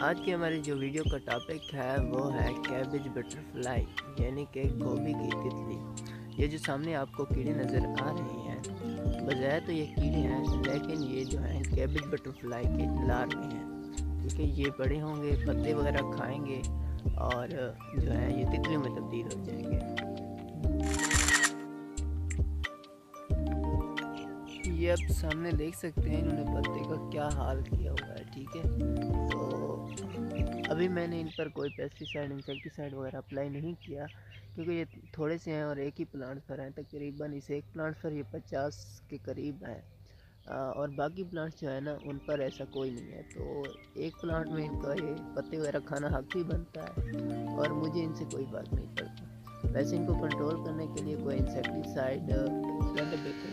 आज की हमारी जो वीडियो का टॉपिक है वो है कैबिज बटरफ्लाई यानी कि गोभी की तितली। ये जो सामने आपको कीड़े नज़र आ रहे हैं, बजाय तो ये कीड़े हैं लेकिन ये जो हैं कैबिज बटरफ्लाई के लार्वे हैं। ठीक है, ये बड़े होंगे, पत्ते वगैरह खाएंगे और जो है ये तितलियों में तब्दील हो जाएंगे। ये आप सामने देख सकते हैं इन्होंने पत्ते का क्या हाल किया हुआ है। ठीक है, तो अभी मैंने इन पर कोई पेस्टिसाइड इंसेक्टिसाइड वगैरह अप्लाई नहीं किया क्योंकि ये थोड़े से हैं और एक ही प्लांट पर हैं। तकरीबन इस एक प्लांट पर ये 50 के करीब है और बाकी प्लांट्स जो है ना उन पर ऐसा कोई नहीं है। तो एक प्लांट में इनका ये पत्ते वगैरह खाना हक भी बनता है और मुझे इनसे कोई बात नहीं पड़ता। वैसे इनको कंट्रोल करने के लिए कोई इंसेक्टिसाइड